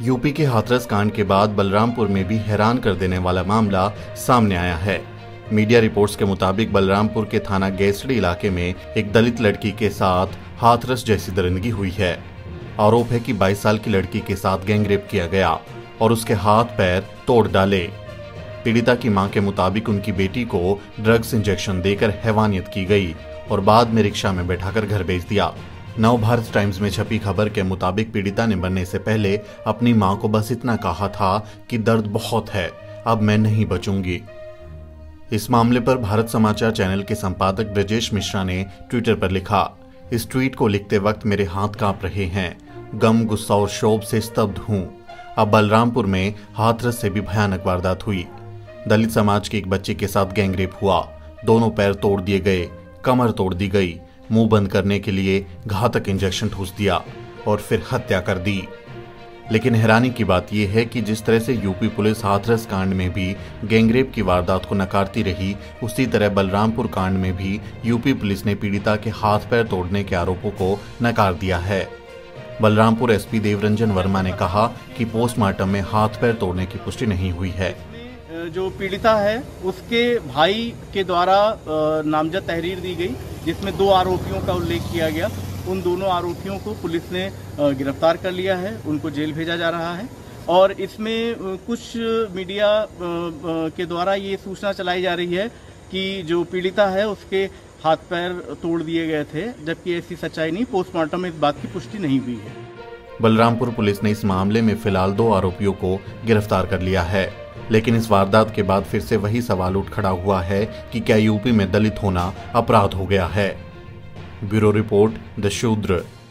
UP के हाथरस कांड के बाद बलरामपुर में भी हैरान कर देने वाला मामला सामने आया है। मीडिया रिपोर्ट्स के मुताबिक बलरामपुर के थाना गेसड़ी इलाके में एक दलित लड़की के साथ हाथरस जैसी दरिंदगी हुई है। आरोप है कि 22 साल की लड़की के साथ गैंगरेप किया गया और उसके हाथ पैर तोड़ डाले। पीड़िता की मां के मुताबिक उनकी बेटी को ड्रग्स इंजेक्शन देकर हैवानियत की गई और बाद में रिक्शा में बैठाकर घर भेज दिया। नव भारत टाइम्स में छपी खबर के मुताबिक पीड़िता ने मरने से पहले अपनी मां को बस इतना कहा था कि दर्द बहुत है, अब मैं नहीं बचूंगी। इस मामले पर भारत समाचार चैनल के संपादक ब्रजेश मिश्रा ने ट्विटर पर लिखा, इस ट्वीट को लिखते वक्त मेरे हाथ कांप रहे हैं, गम, गुस्सा और शोक से स्तब्ध हूं। अब बलरामपुर में हाथरस से भी भयानक वारदात हुई। दलित समाज के एक बच्चे के साथ गैंगरेप हुआ, दोनों पैर तोड़ दिए गए, कमर तोड़ दी गई, मुंह बंद करने के लिए घातक इंजेक्शन ठूस दिया और फिर हत्या कर दी। लेकिन हैरानी की बात यह है कि जिस तरह से यूपी पुलिस हाथरस कांड में भी गैंगरेप की वारदात को नकारती रही, उसी तरह बलरामपुर कांड में भी यूपी पुलिस ने पीड़िता के हाथ पैर तोड़ने के आरोपों को नकार दिया है। बलरामपुर एसपी देवरंजन वर्मा ने कहा कि पोस्टमार्टम में हाथ पैर तोड़ने की पुष्टि नहीं हुई है। जो पीड़िता है उसके भाई के द्वारा नामजद तहरीर दी गई, जिसमें 2 आरोपियों का उल्लेख किया गया। उन दोनों आरोपियों को पुलिस ने गिरफ्तार कर लिया है, उनको जेल भेजा जा रहा है। और इसमें कुछ मीडिया के द्वारा ये सूचना चलाई जा रही है कि जो पीड़िता है उसके हाथ पैर तोड़ दिए गए थे, जबकि ऐसी सच्चाई नहीं। पोस्टमार्टम में इस बात की पुष्टि नहीं हुई है। बलरामपुर पुलिस ने इस मामले में फिलहाल 2 आरोपियों को गिरफ्तार कर लिया है, लेकिन इस वारदात के बाद फिर से वही सवाल उठ खड़ा हुआ है कि क्या यूपी में दलित होना अपराध हो गया है। ब्यूरो रिपोर्ट, द शूद्र।